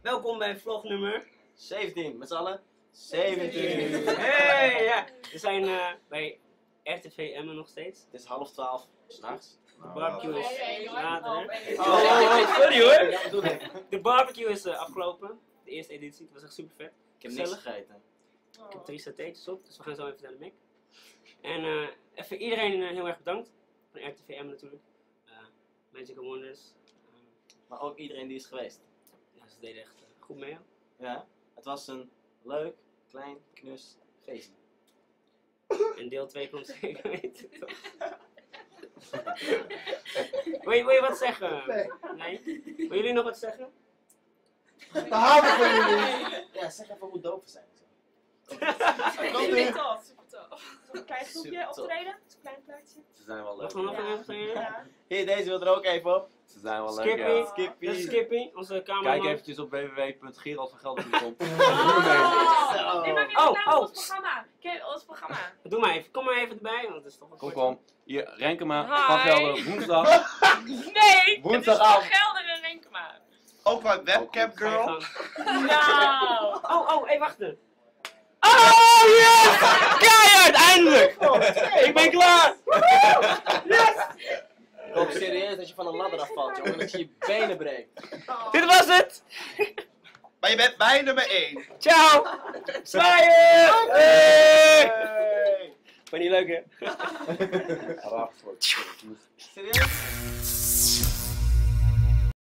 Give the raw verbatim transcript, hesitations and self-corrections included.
Welkom bij vlog nummer zeventien, met z'n allen. zeventien. Hey, ja. We zijn uh, bij R T V Emmen nog steeds. Het is half twaalf, s'nachts. De barbecue is later. Oh, oh, sorry hoor. De barbecue is uh, afgelopen. De eerste editie. Het was echt super vet. Ik heb niks gegeten. Ik heb drie satéetjes op, dus we gaan zo even naar de Mac. En uh, even iedereen uh, heel erg bedankt. Van R T V Emmen natuurlijk. Uh, Magical Wonders. Uh, Maar ook iedereen die is geweest. ja, ze deden echt uh, goed mee. Ja, het was een leuk, klein, knus feestje. En deel twee komt zeker weten, toch? wil, je, wil je wat zeggen? Nee. Nee? Wil jullie nog wat zeggen? We houden van jullie. Ja, zeg even hoe doof we zijn. Super tof, super tof. Zo'n klein groepje Super tof. optreden, zo'n klein plaatje. Ze zijn wel Nog leuk. nog Ja. even zeggen? Ja. Hier, deze wil er ook even op. Ze zijn wel leuk, Skippy. ja. Skippy. Dat is Skippy, onze cameraman. Kijk eventjes op w w w punt geraldvangelder punt com. Oh. Nee, maar wie Oh, is nou oh. ons programma? Ken ons programma? Doe maar even, kom maar even erbij, want het is toch een Kom, kort- kom. Hier, Renkema, Hi. Van Gelder, woensdag. Nee! Woensdagavond. Het is van Gelder en Renkema. Ook wat webcam Ga je girl. gang. Nou! Oh, oh, hé, wacht even. Oh, yes! Keihard, eindelijk! Ik ben klaar! Ik hoop serieus dat je van een ladder afvalt, jongen. Dat je je benen breekt. Dit was het! Maar je bent bij nummer één. Ciao! Zwaaien! Hey! Vond je niet leuk, hè? Serieus? Serieus?